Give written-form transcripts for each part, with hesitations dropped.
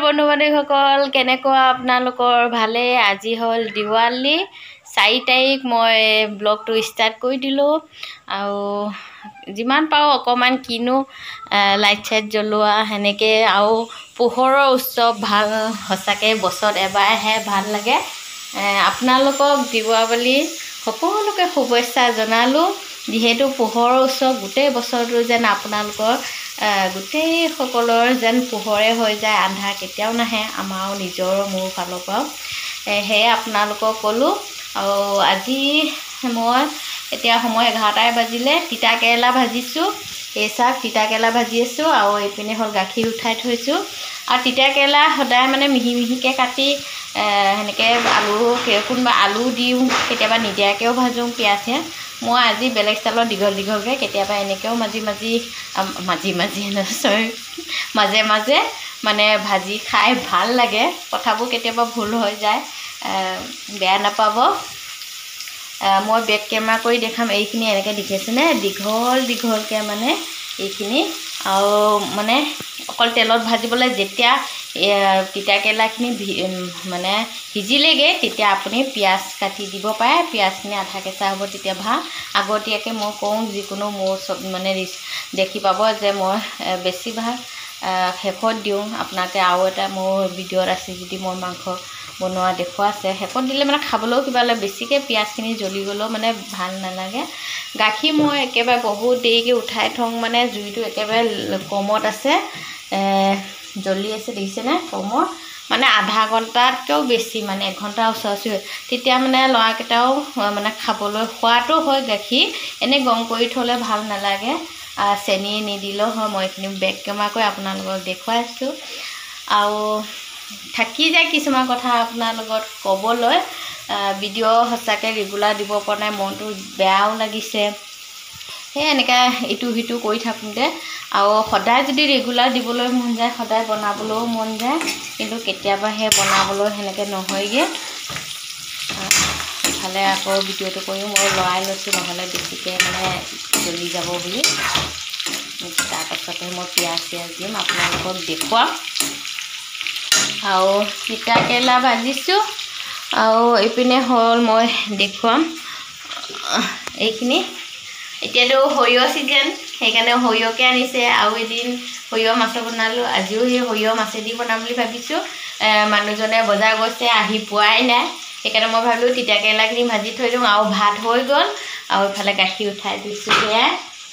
বন্ধু বান্ধৱীসকল কেনেকুৱা আপোনালোকৰ ভালে আজি হ'ল দিৱালী 4 তাৰিখ মই ব্লগটো ষ্টাৰ্ট কৰি দিলোঁ আৰু যিমান পাওঁ অকমান কিনো লাইট চাইট জ্বলোৱা সেনেকৈ আৰু পোহৰৰ উৎসৱ ভাল সঁচাকৈ বছৰত এবাৰ আহে ভাল লাগে আপোনালোকক দিৱালী সকলোকে শুভেচ্ছা জনালোঁ যিহেতু পোহৰৰ উৎসৱ গোটেই বছৰটো যেন আপোনালোকৰ গোটেই সকলৰ যেন পোহৰে হৈ যায় আন্ধাৰ কেতিয়াও নাহে আমাৰো নিজৰ মোৰ ফালৰ পৰাও সেয়ে আপোনালোকক ক'লোঁ আৰু আজি মই এতিয়া সময় 11টাই বাজিলে তিতা কেৰেলা ভাজিছোঁ এই চাক তিতা কেৰেলা ভাজি আছোঁ আৰু এইপিনে হ'ল গাখীৰ উঠাই থৈছোঁ আৰু তিতা কেৰেলা সদায় মানে মিহি মিহিকৈ কাটি সেনেকৈ আলু কোনোবা আলু দিওঁ কেতিয়াবা নিদিয়াকৈও ভাজোঁ পিঁয়াজে মই আজি বেলেগ ষ্টাইলত দীঘলকৈ কেতিয়াবা এনেকৈও মাজে মাজে মানে ভাজি খাই ভাল লাগে কথাবোৰ কেতিয়াবা ভুল হৈ যায় বেয়া নাপাব মই বেক কেমেৰা কৰি দেখাম এইখিনি এনেকৈ দেখিছেনে দীঘলকৈ মানে এইখিনি আৰু মানে অকল তেলত ভাজিবলৈ যেতিয়া তিতা কেৰেলাখিনি মানে সিজিলেগৈ তেতিয়া আপুনি পিঁয়াজ কাটি দিব পাৰে পিঁয়াজখিনি আধা কেঁচা হ'ব তেতিয়া ভাল আগতীয়াকৈ মই কওঁ যিকোনো মোৰ চব মানে দেখি পাব যে মই বেছিভাগ শেষত দিওঁ আপোনালোকে আৰু এটা মোৰ ভিডিঅ'ত আছে যদি মই মাংস বনোৱা দেখুওৱা আছে শেষত দিলে মানে খাবলৈও কিবা লাগে বেছিকৈ পিঁয়াজখিনি জ্বলি গ'লেও মানে ভাল নালাগে গাখীৰ মই একেবাৰে বহুত দেৰিকৈ উঠাই থওঁ মানে জুইটো একেবাৰে কমত আছে জ্বলি আছে দেখিছেনে কমত মানে আধা ঘণ্টাতকৈও বেছি মানে 1 ঘণ্টা ওচৰা-ওচৰি তেতিয়া মানে ল'ৰাকেইটাও মানে খাবলৈ খোৱাটো হয় গাখীৰ এনেই গৰম কৰি থ'লে ভাল নালাগে চেনি নিদিলেও হয় মই এইখিনি বেক কেমেৰা কৰি আপোনালোকক দেখুৱাই আছোঁ আৰু থাকি যায় কিছুমান কথা আপোনাৰ লগত ক'বলৈ ভিডিঅ' সঁচাকৈ ৰেগুলাৰ দিব পৰা নাই মনটো বেয়াও লাগিছে সেই এনেকৈ ইটো সিটো কৰি থাকোঁতে আৰু সদায় যদি ৰেগুলাৰ দিবলৈ মন যায় সদায় বনাবলৈও মন যায় কিন্তু কেতিয়াবা সেই বনাবলৈ সেনেকৈ নহয়গৈ ইফালে আকৌ ভিডিঅ'টো কৰিও মই লৰাই লৈছোঁ নহ'লে বেছিকৈ মানে জ্বলি যাব বুলি তাৰপাছতে মই পিঁয়াজ দিম আপোনালোকক দেখুৱাম আৰু তিতা কেৰেলা ভাজিছোঁ আৰু এইপিনে হ'ল মই দেখুৱাম এইখিনি এতিয়াতো সৰিয়হ চিজন সেইকাৰণে সৰিয়হকে আনিছে আৰু এদিন সৰিয়হ মাছ বনালোঁ আজিও সেই সৰিয়হ মাছেদি বনাম বুলি ভাবিছোঁ মানুহজনে বজাৰ গৈছে আহি পোৱাই নাই সেইকাৰণে মই ভাবিলোঁ তিতা কেৰেলাখিনি ভাজি থৈ দিওঁ আৰু ভাত হৈ গ'ল আৰু ইফালে গাখীৰ উঠাই দিছোঁ সেয়াই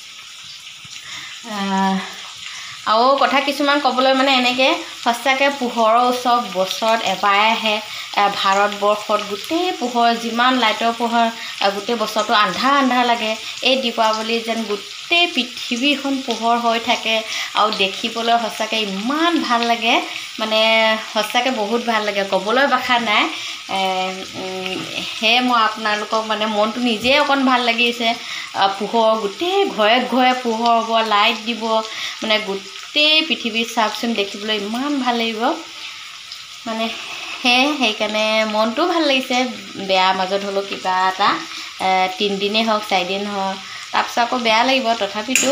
আৰু কথা কিছুমান ক'বলৈ মানে এনেকৈ সঁচাকৈ পোহৰৰ উৎসৱ বছৰত এবাৰ আহে ভাৰতবৰ্ষত গোটেই পোহৰ যিমান লাইটৰ পোহৰ গোটেই বছৰটো আন্ধাৰ লাগে এই দীপাৱলী যেন গোটেই পৃথিৱীখন পোহৰ হৈ থাকে আৰু দেখিবলৈ সঁচাকৈ ইমান ভাল লাগে মানে সঁচাকৈ বহুত ভাল লাগে ক'বলৈ ভাষা নাই সেয়ে মই আপোনালোকক মানে মনটো নিজেই অকণ ভাল লাগিছে পোহৰ গোটেই ঘৰে পোহৰ হ'ব লাইট দিব মানে গোটেই পৃথিৱীত চাওকচোন দেখিবলৈ ইমান ভাল লাগিব মানে সেইকাৰণে মনটোও ভাল লাগিছে বেয়া মাজত হ'লেও কিবা এটা 3 দিনেই হওক 4 দিন হওক তাৰপিছত আকৌ বেয়া লাগিব তথাপিতো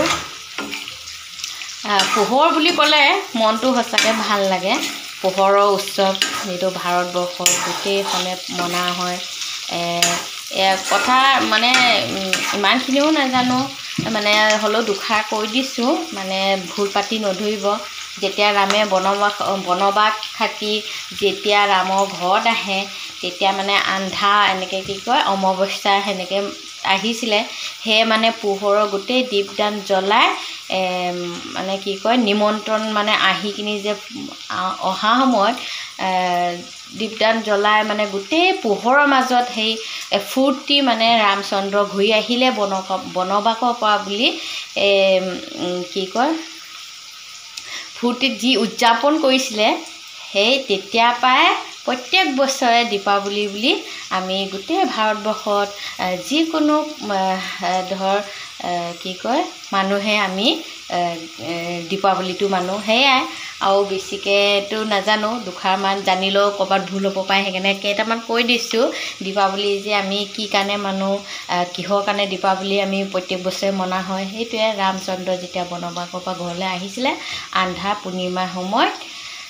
পোহৰ বুলি ক'লে মনটো সঁচাকৈ ভাল লাগে পোহৰৰ উৎসৱ যিটো ভাৰতবৰ্ষৰ গোটেইখনে মনা হয় কথা মানে ইমানখিনিও নাজানো মানে হ'লেও দুষাৰ কৈ দিছোঁ মানে ভুল পাতি নধৰিব যেতিয়া ৰামে বনবাস থাকি যেতিয়া ৰামৰ ঘৰত আহে তেতিয়া মানে আন্ধাৰ এনেকৈ কি কয় অমাৱস্যা সেনেকৈ আহিছিলে সেয়ে মানে পোহৰৰ গোটেই দীপদান জ্বলাই মানে কি কয় নিমন্ত্ৰণ মানে আহি কিনি যে অহা সময়ত দীপদান জ্বলাই মানে গোটেই পোহৰৰ মাজত সেই ফূৰ্তি মানে ৰামচন্দ্ৰ ঘূৰি আহিলে বনবাসৰ পৰা বুলি কি কয় ফূৰ্তিত যি উদযাপন কৰিছিলে সেই তেতিয়াৰ পৰাই প্ৰত্যেক বছৰে দীপাৱলী বুলি আমি গোটেই ভাৰতবৰ্ষত যিকোনো ধৰ কি কয় মানুহে আমি দীপাৱলীটো মানো সেয়াই আৰু বেছিকৈতো নাজানো দুষাৰমান জানিলেও ক'ৰবাত ভুল হ'ব পাৰে সেইকাৰণে কেইটামান কৈ দিছোঁ দীপাৱলী যে আমি কি কাৰণে মানো কিহৰ কাৰণে দীপাৱলী আমি প্ৰত্যেক বছৰে মনা হয় সেইটোৱে ৰামচন্দ্ৰ যেতিয়া বনবাসৰ পৰা ঘৰলৈ আহিছিলে আন্ধাৰ পূৰ্ণিমাৰ সময়ত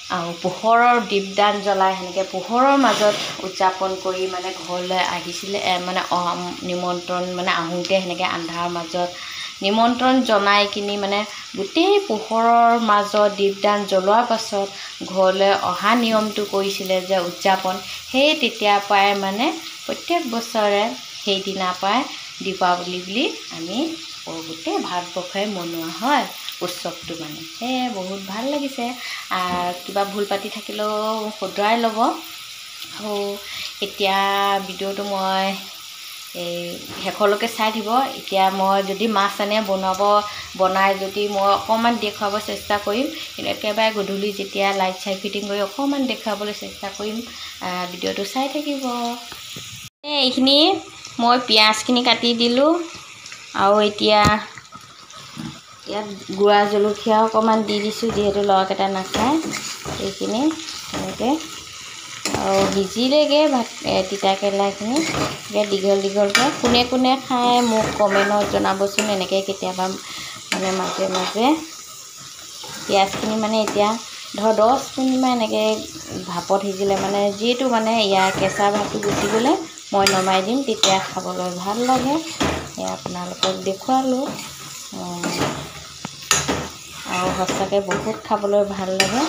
আৰু পোহৰৰ দীপদান জ্বলাই সেনেকৈ পোহৰৰ মাজত উদযাপন কৰি মানে ঘৰলৈ আহিছিলে মানে নিমন্ত্ৰণ মানে আহোঁতে সেনেকৈ আন্ধাৰৰ মাজত নিমন্ত্ৰণ জনাই কিনি মানে গোটেই পোহৰৰ মাজত দীপদান জ্বলোৱাৰ পাছত ঘৰলৈ অহা নিয়মটো কৰিছিলে যে উদযাপন সেই তেতিয়াৰ পৰাই মানে প্ৰত্যেক বছৰে সেইদিনাৰ পৰাই দীপাৱলী বুলি আমি গোটেই ভাৰতবৰ্ষই মনোৱা হয় উৎসৱটো মানে সেয়ে বহুত ভাল লাগিছে কিবা ভুল পাতি থাকিলেও শুধৰাই ল'ব আৰু এতিয়া ভিডিঅ'টো মই এই শেষলৈকে চাই দিব এতিয়া মই যদি মাছ আনে বনাই যদি মই অকণমান দেখুৱাব চেষ্টা কৰিম কিন্তু একেবাৰে গধূলি যেতিয়া লাইট চাই ফিটিং কৰি অকণমান দেখুৱাবলৈ চেষ্টা কৰিম ভিডিঅ'টো চাই থাকিব এইখিনি মই পিঁয়াজখিনি কাটি দিলোঁ আৰু এতিয়া ইয়াত গুড়া জলকীয়া অকণমান দি দিছোঁ যিহেতু ল'ৰাকেইটা নাখায় এইখিনি এনেকৈ আৰু সিজিলেগৈ তিতাকেৰেলাখিনি দীঘল দীঘলকৈ কোনে কোনে খায় মোক কমেণ্টত জনাবচোন এনেকৈ কেতিয়াবা মানে মাজে মাজে পিঁয়াজখিনি মানে এতিয়া ধৰ 10 মিনিটমান এনেকৈ ভাপত সিজিলে মানে যিটো মানে ইয়াৰ কেঁচা ভাপটো গুচি গ'লে মই নমাই দিম তেতিয়া খাবলৈ ভাল লাগে সেয়া আপোনালোকক দেখুৱালোঁ আৰু সঁচাকৈ বহুত খাবলৈ ভাল লাগে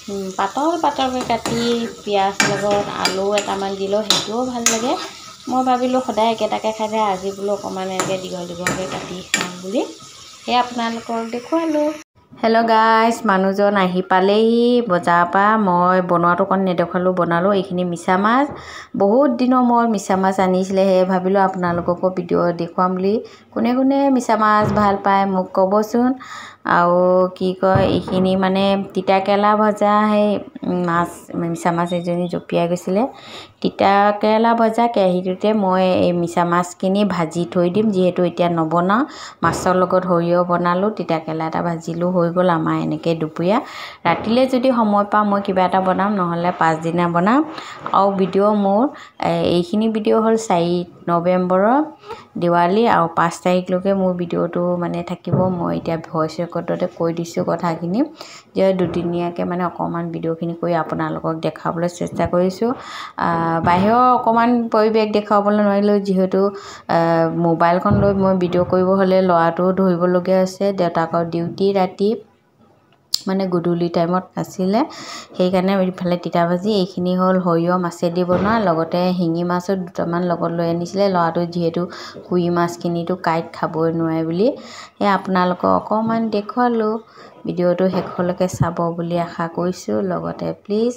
পাতলকৈ কাটি পিঁয়াজ লগত আলু এটামান দিলেও সেইটোও ভাল লাগে মই ভাবিলোঁ সদায় একেটাকে খাই থাকে আজি বোলো অকণমান এনেকৈ দীঘল দীঘলকৈ কাটি খাম বুলি সেয়া আপোনালোকক দেখুৱালোঁ হেল্ল' গাইজ মানুহজন আহি পালেহি বজাৰৰ পৰা মই বনোৱাটো অকণ নেদেখুৱালোঁ বনালোঁ এইখিনি মিছা মাছ বহুত দিনৰ মই মিছা মাছ আনিছিলে সেয়ে ভাবিলোঁ আপোনালোককো ভিডিঅ' দেখুৱাম বুলি কোনে কোনে মিছা মাছ ভাল পায় মোক ক'বচোন আৰু কি কয় এইখিনি মানে তিতাকেৰেলা ভজা সেই মাছ মিছা মাছ এজনী জঁপিয়াই গৈছিলে তিতাকেৰেলা ভজা কেৰাহীটোতে মই এই মিছা মাছখিনি ভাজি থৈ দিম যিহেতু এতিয়া নবনাওঁ মাছৰ লগত সৰিয়হ বনালোঁ তিতাকেৰেলা এটা ভাজিলোঁ হৈ গ'ল আমাৰ এনেকৈ দুপৰীয়া ৰাতিলৈ যদি সময় পাওঁ মই কিবা এটা বনাম নহ'লে পাছদিনা বনাম আৰু ভিডিঅ' মোৰ এইখিনি ভিডিঅ' হ'ল 4 নৱেম্বৰৰ দিৱালী আৰু 5 তাৰিখলৈকে মোৰ ভিডিঅ'টো মানে থাকিব মই এতিয়া ভইচ ৰেকৰ্ডতে কৈ দিছোঁ কথাখিনি যে দুদিনীয়াকৈ মানে অকণমান ভিডিঅ'খিনি কৰি আপোনালোকক দেখাবলৈ চেষ্টা কৰিছোঁ বাহিৰৰ অকণমান পৰিৱেশ দেখুৱাবলৈ নোৱাৰিলোঁ যিহেতু মোবাইলখন লৈ মই ভিডিঅ' কৰিব হ'লে ল'ৰাটোও ধৰিবলগীয়া আছে দেউতাকৰ ডিউটি ৰাতি মানে গধূলি টাইমত আছিলে সেইকাৰণে ইফালে তিতা ভাজি এইখিনি হ'ল সৰিয়হ মাছেদি বনোৱা লগতে শিঙি মাছো দুটামান লগত লৈ আনিছিলে ল'ৰাটো যিহেতু কুই মাছখিনিতো কাইট খাবই নোৱাৰে বুলি সেই আপোনালোকক অকণমান দেখুৱালোঁ ভিডিঅ'টো শেষলৈকে চাব বুলি আশা কৰিছোঁ লগতে প্লিজ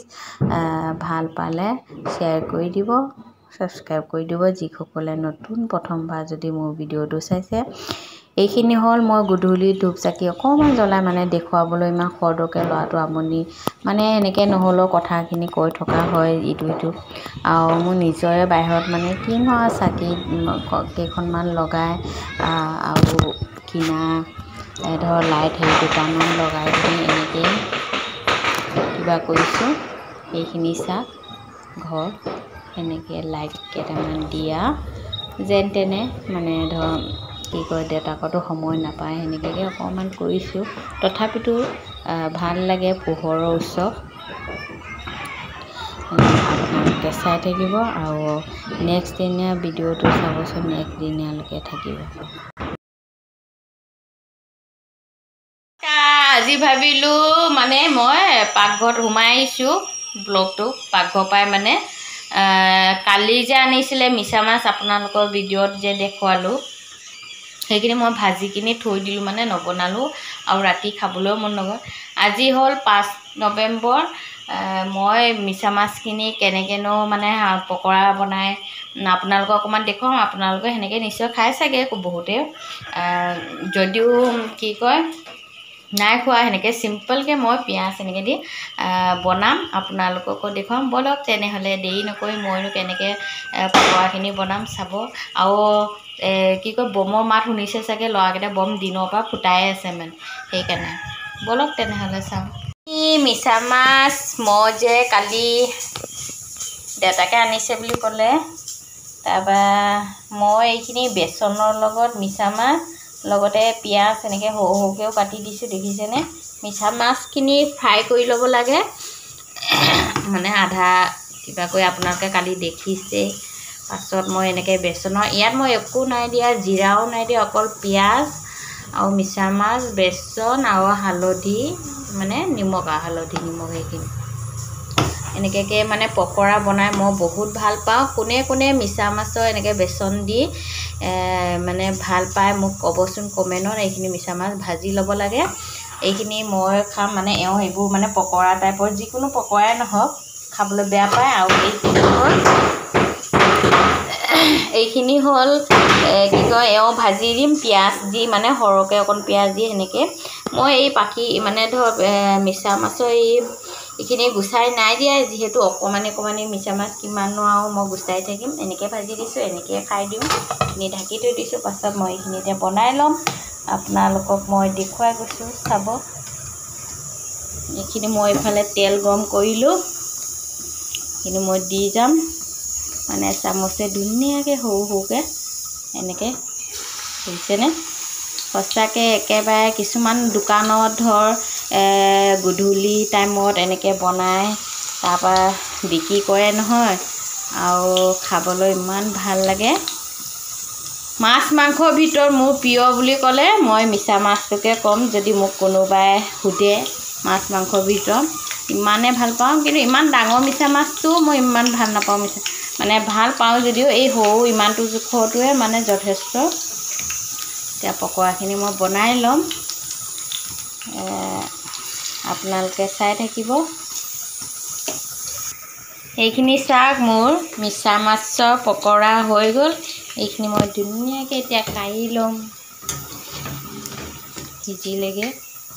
ভাল পালে শ্বেয়াৰ কৰি দিব ছাবস্ক্ৰাইব কৰি দিব যিসকলে নতুন প্ৰথমবাৰ যদি মোৰ ভিডিঅ'টো চাইছে এইখিনি হ'ল মই গধূলি ধূপ চাকি অকণমান জ্বলাই মানে দেখুৱাবলৈ ইমান খৰদকৈ ল'ৰাটো আমনি মানে এনেকৈ নহ'লেও কথাখিনি কৈ থকা হয় ইটো সিটো আৰু মোৰ নিজৰে বাহিৰত মানে কিনো আৰু চাকি কেইখনমান লগাই আৰু কিনা ধৰ লাইট হেৰি দুটামান লগাই পিনি এনেকৈ কিবা কৰিছোঁ এইখিনি চাওক ঘৰ এনেকৈ লাইট কেইটামান দিয়া যেন তেনে মানে ধৰ কি কয় দেউতাকতো সময় নাপায় সেনেকৈ অকণমান কৰিছোঁ তথাপিতো ভাল লাগে পোহৰৰ উৎসৱ আপোনালোকে চাই থাকিব আৰু নেক্সট দিনীয়া ভিডিঅ'টো চাবচোন নেক্সট দিনীয়ালৈকে থাকিব আজি ভাবিলোঁ মানে মই পাকঘৰত সোমাই আহিছোঁ ব্লগটো পাকঘৰৰ পৰাই মানে কালি যে আনিছিলে মিছা মাছ আপোনালোকৰ ভিডিঅ'ত যে দেখুৱালোঁ সেইখিনি মই ভাজি কিনি থৈ দিলোঁ মানে নবনালোঁ আৰু ৰাতি খাবলৈও মন নগ'ল আজি হ'ল 5 নৱেম্বৰ মই মিছা মাছখিনি কেনেকৈনো মানে পকৰা বনাই আপোনালোকক অকণমান দেখুৱাম আপোনালোকে সেনেকৈ নিশ্চয় খাই চাগে বহুতে যদিও কি কয় নাই খোৱা সেনেকৈ চিম্পলকৈ মই পিঁয়াজ এনেকৈ দি বনাম আপোনালোককো দেখুৱাম বলক তেনেহ'লে দেৰি নকৰি মইনো কেনেকৈ পকৰাখিনি বনাম চাব আৰু কি কয় বমৰ মাত শুনিছে চাগে ল'ৰাকেইটা বম দিনৰ পৰা ফুটাই আছে মানে সেইকাৰণে বলক তেনেহ'লে চাওঁ মিছা মাছ মই যে কালি দেউতাকে আনিছে বুলি ক'লে তাৰপৰা মই এইখিনি বেচনৰ লগত মিছা মাছ লগতে পিঁয়াজ এনেকৈ সৰু সৰুকৈও কাটি দিছোঁ দেখিছেনে মিছা মাছখিনি ফ্ৰাই কৰি ল'ব লাগে মানে আধা কিবাকৈ আপোনালোকে কালি দেখিছে। পাছত মই এনেকৈ বেচনৰ ইয়াত মই একো নাই দিয়া, জিৰাও নাই দিয়া, অকল পিঁয়াজ আৰু মিছা মাছ, বেচন আৰু হালধি, মানে নিমখ আৰু হালধি নিমখ এইখিনি এনেকৈ মানে পকৰা বনাই মই বহুত ভাল পাওঁ। কোনে কোনে মিছা মাছৰ এনেকৈ বেচন দি মানে ভাল পায় মোক ক'বচোন কমেণ্টত। এইখিনি মিছা মাছ ভাজি ল'ব লাগে। এইখিনি মই খাম মানে এইবোৰ মানে পকৰা টাইপৰ, যিকোনো পকৰাই নহওক খাবলৈ বেয়া পায়। আৰু এইখিনি হ'ল কি কয় ভাজি দিম পিঁয়াজ দি, মানে সৰহকৈ অকণ পিঁয়াজ দি সেনেকৈ। মই এই পাখি মানে ধৰক মিছা মাছৰ এইখিনি গুচাই নাই দিয়া, যিহেতু অকণমানি মিছা মাছ কিমাননো আৰু মই গুচাই থাকিম। এনেকৈ ভাজি দিছোঁ, এনেকৈ খাই দিওঁ। এইখিনি ঢাকি থৈ দিছোঁ। পাছত মই এইখিনি এতিয়া বনাই ল'ম, আপোনালোকক মই দেখুৱাই গৈছোঁ চাব। এইখিনি মই এইফালে তেল গৰম কৰিলোঁ, এইখিনি মই দি যাম মানে চামুচে ধুনীয়াকৈ সৰু সৰুকৈ এনেকৈ। বুজিছেনে? সঁচাকৈ একেবাৰে কিছুমান দোকানত ধৰ গধূলি টাইমত এনেকৈ বনাই তাৰপৰা বিক্ৰী কৰে নহয়, আৰু খাবলৈ ইমান ভাল লাগে। মাছ মাংসৰ ভিতৰত মোৰ প্ৰিয় বুলি ক'লে মই মিছা মাছটোকে ক'ম। যদি মোক কোনোবাই সোধে মাছ মাংসৰ ভিতৰত, ইমানে ভাল পাওঁ। কিন্তু ইমান ডাঙৰ মিছা মাছটো মই ইমান ভাল নাপাওঁ। মানে ভাল পাওঁ যদিও এই সৰু ইমানটো জোখৰটোৱে মানে যথেষ্ট। এতিয়া পকৰাখিনি মই বনাই ল'ম, আপোনালোকে চাই থাকিব। এইখিনি চাওক, মোৰ মিছা মাছৰ পকৰা হৈ গ'ল। এইখিনি মই ধুনীয়াকৈ এতিয়া কাঢ়ি ল'ম, সিজিলেগৈ।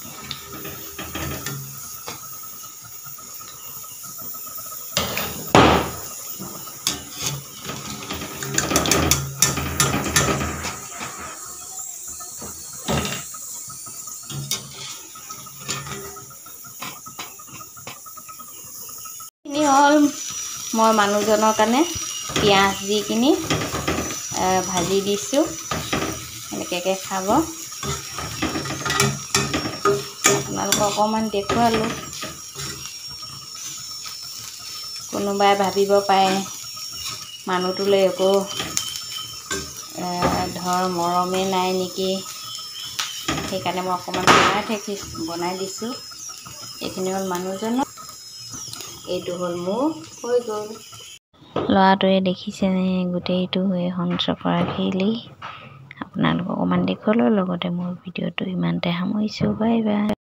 এইখিনি হ'ল মই মানুহজনৰ কাৰণে পিঁয়াজ দি কিনি ভাজি দিছোঁ। এনেকৈ খাব। আপোনালোকক অকণমান দেখুৱালোঁ। কোনোবাই ভাবিব পাৰে মানুহটোলৈ একো ধৰ মৰমেই নাই নেকি, সেইকাৰণে মই অকণমান বনাই দিছোঁ। এইখিনি হ'ল মানুহজনৰ, এইটো হ'ল মোৰ, হৈ গ'ল। ল'ৰাটোৱে দেখিছেনে গোটেইটো সংচকৰা খেলি। আপোনালোকক অকণমান দেখুৱালোঁ, লগতে মোৰ ভিডিঅ'টো ইমানতে সামৰিছোঁ। Bye bye.